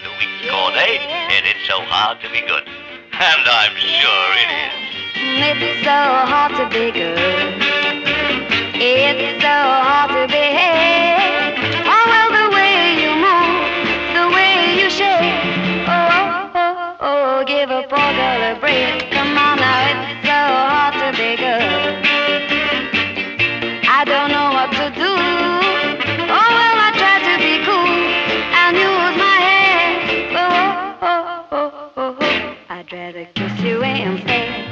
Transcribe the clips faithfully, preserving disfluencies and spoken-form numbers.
Louise Cordett, and it's so hard to be good. And I'm sure it is. It's so hard to be good. It's so hard to behave. Oh, well, the way you move, the way you shake. Oh, oh, oh, oh, give a poor girl a break. Come on now, it's so hard to be good. I don't know what to do. Oh, well, I try to be cool and use my hand. Oh, oh, oh, oh, oh. I'd rather kiss you instead.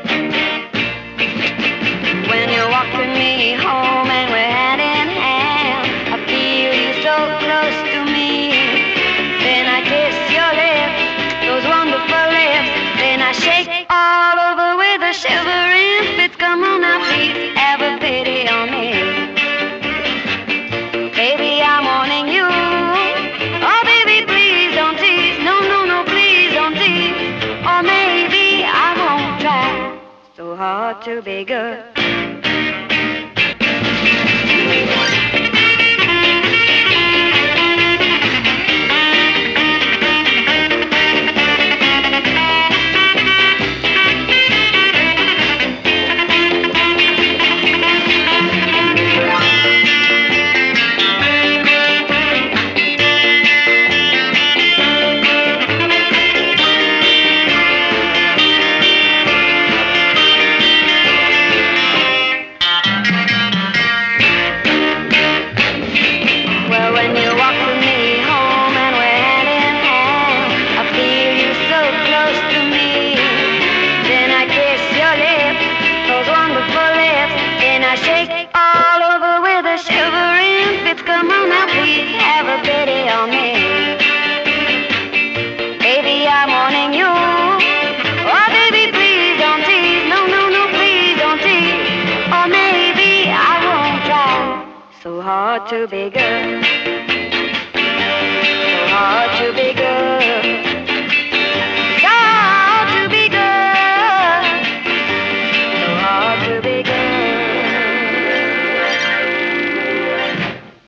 When you walk with me home and we're hand in hand, I feel you so close to me. Then I kiss your lips, those wonderful lips. Then I shake all over with a shivering fit. Come on now, please, have a pity on me. Baby, I'm wanting you. Oh, baby, please don't tease. No, no, no, please don't tease. Or maybe I won't try so hard to be good. Come on now, please have a pity on me. Baby, I'm wanting you. Oh, baby, please don't tease. No, no, no, please don't tease. Or maybe I won't try so hard to be good.